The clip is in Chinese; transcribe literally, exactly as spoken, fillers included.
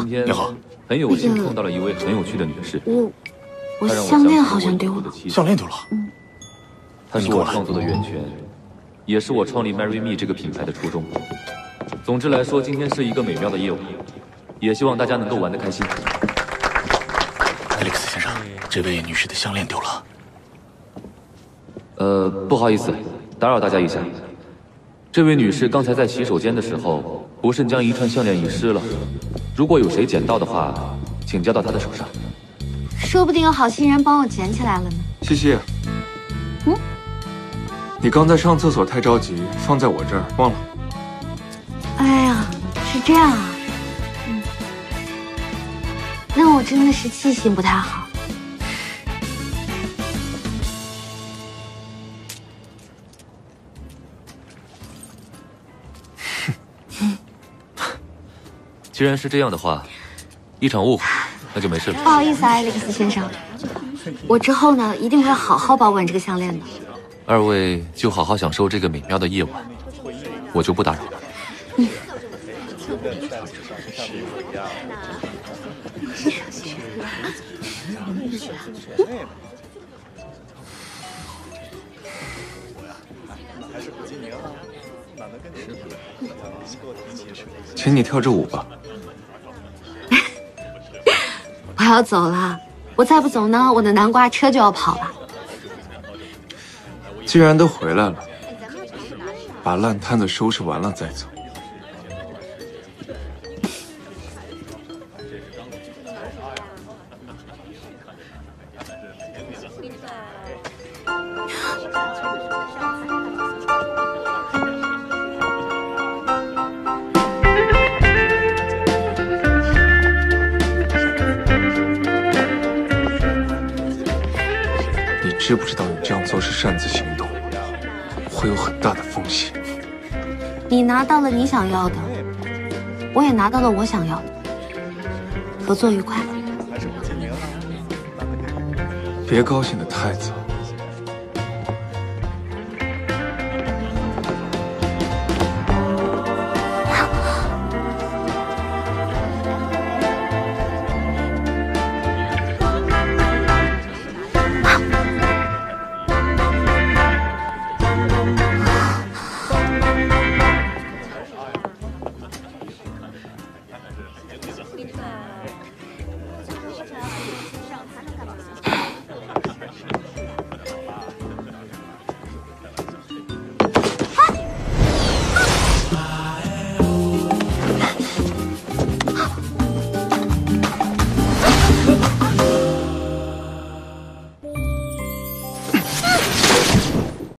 天你好， 很有幸碰到了一位很有趣的女士。 我我项链好像丢了。 项链丢了。 嗯。 她是我创作的源泉，也是我创立 Marry Me 这个品牌的初衷。总之来说，今天是一个美妙的夜晚，也希望大家能够玩得开心。 艾利克斯先生，这位女士的项链丢了。 呃，不好意思，打扰大家一下。这位女士刚才在洗手间的时候，不慎将一串项链遗失了。如果有谁捡到的话，请交到她的手上。 说不定有好心人帮我捡起来了呢。 西西， 嗯， 你刚才上厕所太着急，放在我这儿忘了。 哎呀，是这样啊。嗯，那我真的是记性不太好。 既然是这样的话，一场误会，那就没事了。 不好意思啊，艾利克斯先生，我之后呢一定会好好保管这个项链的。 二位就好好享受这个美妙的夜晚，我就不打扰了。 嗯。 请你跳支舞吧。 我要走了，我再不走呢，我的南瓜车就要跑了。 既然都回来了，把烂摊子收拾完了再走。知不知道你这样做是擅自行动，会有很大的风险。 你拿到了你想要的，我也拿到了我想要的，合作愉快。 别高兴得太早。